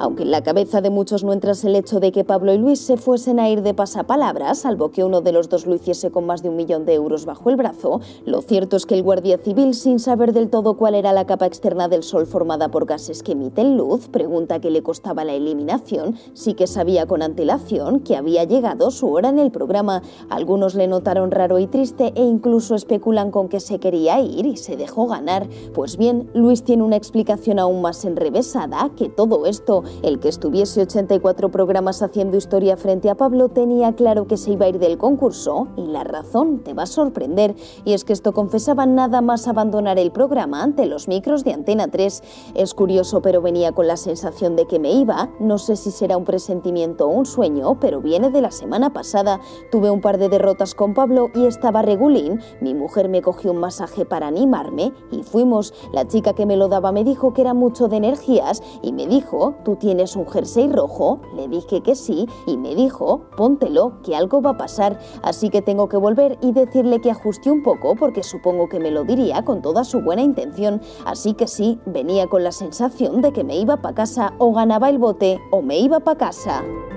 Aunque en la cabeza de muchos no entrase el hecho de que Pablo y Luis se fuesen a ir de pasapalabra, salvo que uno de los dos lo hiciese con más de 1 millón de euros bajo el brazo, lo cierto es que el guardia civil, sin saber del todo cuál era la capa externa del Sol formada por gases que emiten luz, pregunta qué le costaba la eliminación, sí que sabía con antelación que había llegado su hora en el programa. Algunos le notaron raro y triste e incluso especulan con que se quería ir y se dejó ganar. Pues bien, Luis tiene una explicación aún más enrevesada que todo esto. El que estuviese 84 programas haciendo historia frente a Pablo tenía claro que se iba a ir del concurso y la razón te va a sorprender. Y es que esto confesaba nada más abandonar el programa ante los micros de Antena 3. Es curioso, pero venía con la sensación de que me iba. No sé si será un presentimiento o un sueño, pero viene de la semana pasada. Tuve un par de derrotas con Pablo y estaba regulín. Mi mujer me cogió un masaje para animarme y fuimos. La chica que me lo daba me dijo que era mucho de energías y me dijo: ¿tú tienes un jersey rojo? Le dije que sí y me dijo: póntelo, que algo va a pasar. Así que tengo que volver y decirle que ajuste un poco, porque supongo que me lo diría con toda su buena intención. Así que sí, venía con la sensación de que me iba para casa, o ganaba el bote o me iba para casa.